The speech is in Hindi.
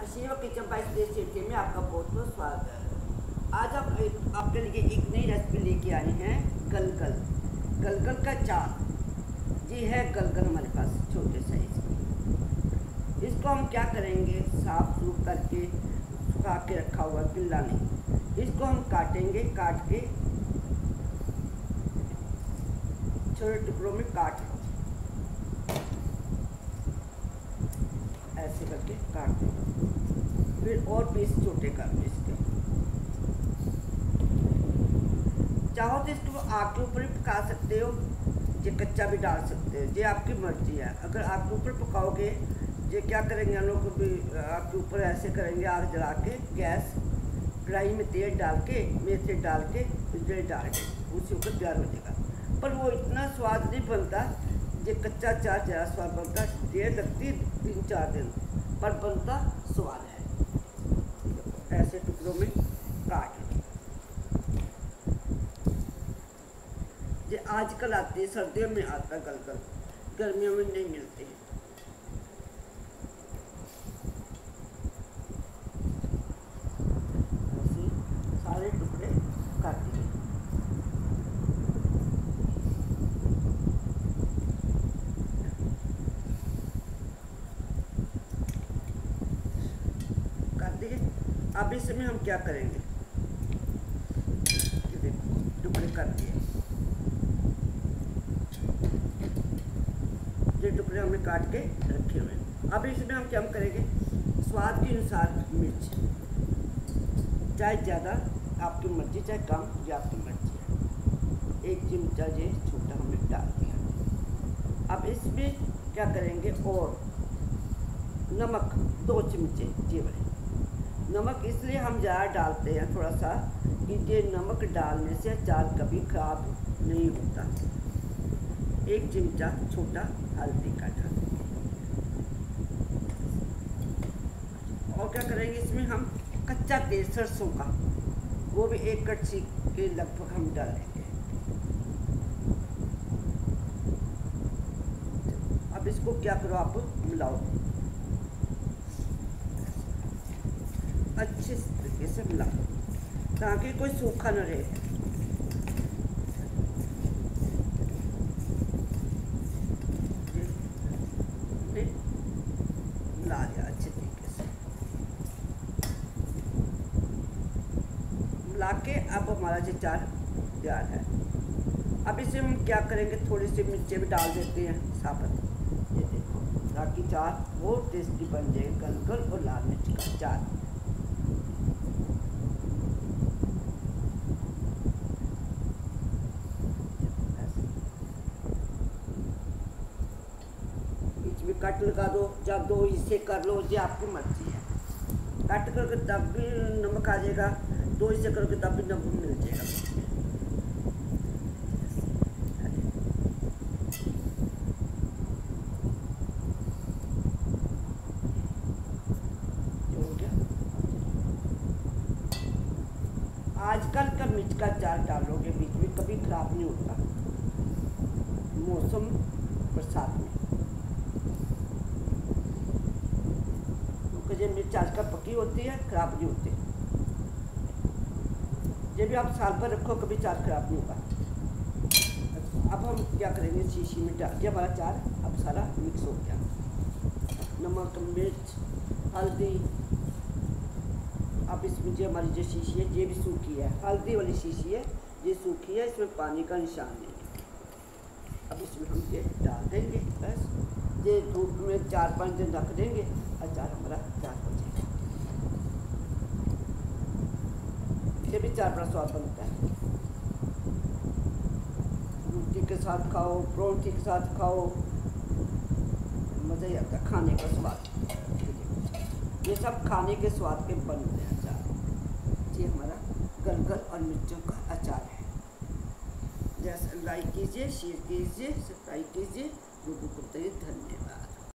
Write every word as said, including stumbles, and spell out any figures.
शिव किचन बाई सिटी में आपका बहुत बहुत स्वागत है। आज हम एक आपके लिए एक नई रेसिपी लेके आए हैं, गलगल गलगल का चार। जी है गलगल हमारे पास छोटे साइज। इसको हम क्या करेंगे, साफ सूफ करके सुखा के रखा हुआ, गिल्ला नहीं। इसको हम काटेंगे, काट के छोटे टुकड़ों में काट लो, ऐसे करके काट दो। फिर और पीस छोटे कर दो इसके। चाहो तो इसको आग के ऊपर भी पका सकते हो, ये कच्चा भी डाल सकते हो, ये आपकी मर्जी है। अगर आग के ऊपर पकाओगे, ये क्या करेंगे हम लोग भी आग के ऊपर ऐसे करेंगे, आग जला के गैस कढ़ाई में तेल डाल के, मेथी डाल के, बिजली डाल के उसके ऊपर तैयार हो जाएगा। पर वो इतना स्वाद नहीं बनता, ये कच्चा चार ज़्यादा स्वाद बनता। देर लगती तीन चार दिन, पर बनता स्वाद है। ऐसे टुकड़ों में काट लो। ये आजकल आती है, सर्दियों में आता है गलगल, गर्मियों में नहीं मिलते हैं। ऐसे सारे टुकड़े काट दिए। अब इसमें हम क्या करेंगे, ये देखो टुकड़े कर दिए, ये टुकड़े हमने काट के रखे हुए हैं। अब इसमें हम क्या करेंगे, स्वाद के अनुसार मिर्च, चाहे ज़्यादा आपकी मर्जी, चाहे कम ये आपकी मर्जी है। एक चिमटा ये छोटा हमने डाल दिया। अब इसमें क्या करेंगे, और नमक दो चिमचे ये वाले। नमक इसलिए हम ज़्यादा डालते हैं थोड़ा सा, कि ये नमक डालने से अचार कभी खराब नहीं होता। एक चिमटा छोटा हल्दी का डाल। और क्या करेंगे, इसमें हम कच्चा तेल सरसों का, वो भी एक कड़छी के लगभग हम डालेंगे। अब इसको क्या करो, आप मिलाओ, अच्छे तरीके से मिला, ताकि कोई सूखा न रहे। मिला दिया अच्छे तरीके से, मिला के अब हमारा ये चार तैयार है। अब इसे हम क्या करेंगे, थोड़ी सी मिर्चें भी डाल देते हैं साबुत, ये देखो, ताकि चार बहुत टेस्टी बन जाए, गलगल और लाल मिर्च का चार। कट लगा दो, या दो हिस्से कर लो, ये आपकी मर्जी है। कट करके तब भी नमक आ जाएगा, दो हिस्से करके तब भी नमक मिल जाएगा। हो गया। आजकल का मिर्च का अचार डालोगे बीच में, कभी खराब नहीं होता। मौसम बरसात में ये मिर्च आजकल पकी होती है, खराब नहीं होती। ये भी आप साल भर रखो, कभी चार खराब नहीं होगा। अब हम क्या करेंगे, शीशी में डाल, ये हमारा चार अब सारा मिक्स हो गया। नमक, मिर्च, हल्दी। अब इसमें जो हमारी जो शीशी है, ये भी सूखी है, हल्दी वाली शीशी है, ये सूखी है, इसमें पानी का निशान नहीं है। अब इसमें हम ये डाल देंगे, बस ये धूप में चार पाँच दिन रख देंगे, अचार हमारा तैयार हो जाएगा। ये भी चार बड़ा स्वाद बनता है, रोटी के साथ खाओ, परोठी के साथ खाओ, मज़ा ही आता है खाने का स्वाद। ये सब खाने के स्वाद के बनते हैं अचार। ये हमारा गलगल और मिर्चों का अचार है। जैसे लाइक कीजिए, शेयर कीजिए, सब्सक्राइब कीजिए। धन्यवाद।